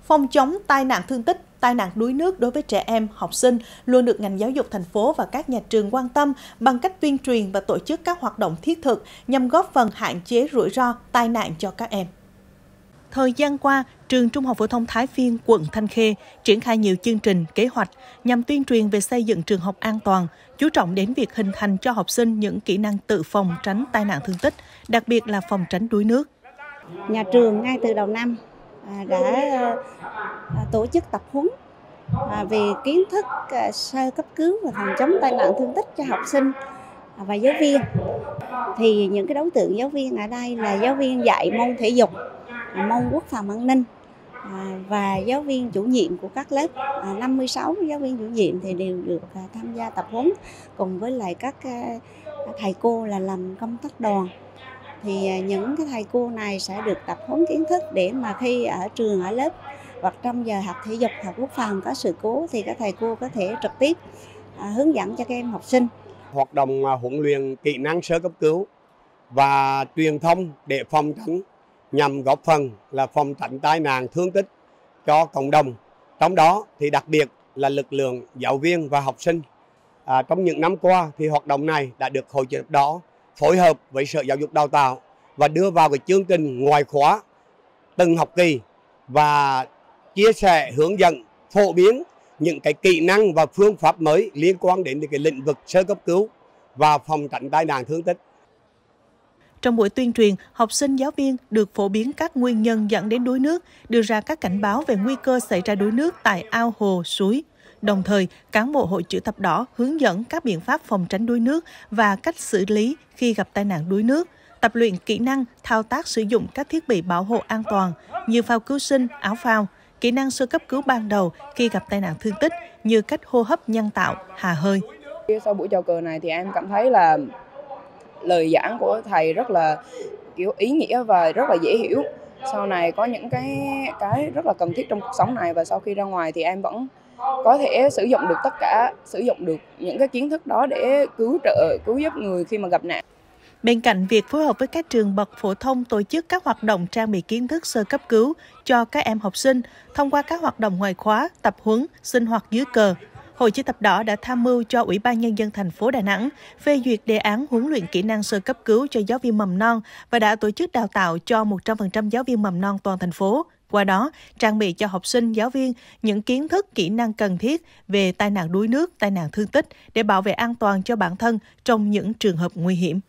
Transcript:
Phòng chống tai nạn thương tích, tai nạn đuối nước đối với trẻ em, học sinh luôn được ngành giáo dục thành phố và các nhà trường quan tâm bằng cách tuyên truyền và tổ chức các hoạt động thiết thực nhằm góp phần hạn chế rủi ro tai nạn cho các em. Thời gian qua, trường Trung học phổ thông Thái Phiên, quận Thanh Khê triển khai nhiều chương trình, kế hoạch nhằm tuyên truyền về xây dựng trường học an toàn, chú trọng đến việc hình thành cho học sinh những kỹ năng tự phòng tránh tai nạn thương tích, đặc biệt là phòng tránh đuối nước. Nhà trường ngay từ đầu năm đã tổ chức tập huấn về kiến thức sơ cấp cứu và phòng chống tai nạn thương tích cho học sinh và giáo viên. Thì những cái đối tượng giáo viên ở đây là giáo viên dạy môn thể dục, môn quốc phòng an ninh và giáo viên chủ nhiệm của các lớp. 56 giáo viên chủ nhiệm thì đều được tham gia tập huấn cùng với lại các thầy cô là làm công tác đoàn. Thì những cái thầy cô này sẽ được tập huấn kiến thức để mà khi ở trường, ở lớp hoặc trong giờ học thể dục, học quốc phòng có sự cố thì các thầy cô có thể trực tiếp hướng dẫn cho các em học sinh. Hoạt động huấn luyện kỹ năng sơ cấp cứu và truyền thông để phòng tránh nhằm góp phần là phòng tránh tai nạn thương tích cho cộng đồng. Trong đó thì đặc biệt là lực lượng giáo viên và học sinh. Trong những năm qua thì hoạt động này đã được Hội Chữ Thập Đỏ phối hợp với Sở Giáo dục Đào tạo và đưa vào cái chương trình ngoại khóa từng học kỳ và chia sẻ, hướng dẫn, phổ biến những cái kỹ năng và phương pháp mới liên quan đến cái lĩnh vực sơ cấp cứu và phòng tránh tai nạn thương tích. Trong buổi tuyên truyền, học sinh, giáo viên được phổ biến các nguyên nhân dẫn đến đuối nước, đưa ra các cảnh báo về nguy cơ xảy ra đuối nước tại ao, hồ, suối. Đồng thời, cán bộ Hội Chữ Thập Đỏ hướng dẫn các biện pháp phòng tránh đuối nước và cách xử lý khi gặp tai nạn đuối nước, tập luyện kỹ năng, thao tác sử dụng các thiết bị bảo hộ an toàn như phao cứu sinh, áo phao, kỹ năng sơ cấp cứu ban đầu khi gặp tai nạn thương tích như cách hô hấp nhân tạo, hà hơi. Sau buổi chào cờ này thì em cảm thấy là lời giảng của thầy rất là kiểu ý nghĩa và rất là dễ hiểu. Sau này có những cái rất là cần thiết trong cuộc sống này và sau khi ra ngoài thì em vẫn có thể sử dụng được những cái kiến thức đó để cứu giúp người khi mà gặp nạn. Bên cạnh việc phối hợp với các trường bậc phổ thông tổ chức các hoạt động trang bị kiến thức sơ cấp cứu cho các em học sinh thông qua các hoạt động ngoại khóa, tập huấn, sinh hoạt dưới cờ, Hội Chữ Thập Đỏ đã tham mưu cho Ủy ban Nhân dân thành phố Đà Nẵng phê duyệt đề án huấn luyện kỹ năng sơ cấp cứu cho giáo viên mầm non và đã tổ chức đào tạo cho 100% giáo viên mầm non toàn thành phố. Qua đó, trang bị cho học sinh, giáo viên những kiến thức, kỹ năng cần thiết về tai nạn đuối nước, tai nạn thương tích để bảo vệ an toàn cho bản thân trong những trường hợp nguy hiểm.